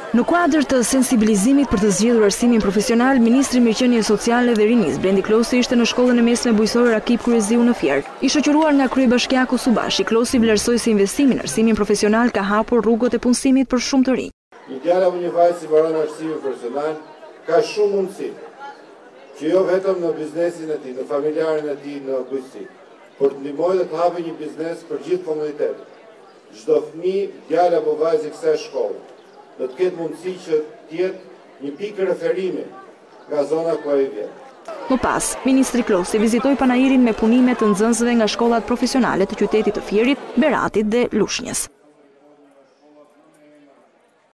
Në kuadër të sensibilizimit për të zgjedhur arsimin profesional, Ministri i Mirëqenies Sociale dhe Rinisë, Blendi Klosi, ishte në shkollën e mesme bujqësore Rakip Kryeziu në Fier. I shoqëruar nga kryebashkiaku Subashi, Klosi vlerësoi se investimi në arsimin profesional ka hapur rrugët e punësimit për shumë të rinj. Një djalë apo një vajzë që mbaron arsimin profesional ka shumë mundësi, që jo vetëm në biznesin e tij, në familjarin e tij, në bujqësi, por të ndihmojë dhe të hapë një biznes për gjithë komunitetin. Çdo fëmijë, djalë apo vajzë e kësaj shkolle do të ketë mundësi që të jetë një pikë referimi nga zona ku ai vjen. Më pas, Ministri Klosi vizitoi panairin me punime të nxënësve nga shkollat profesionale të qytetit të Fierit, Beratit dhe Lushnjës.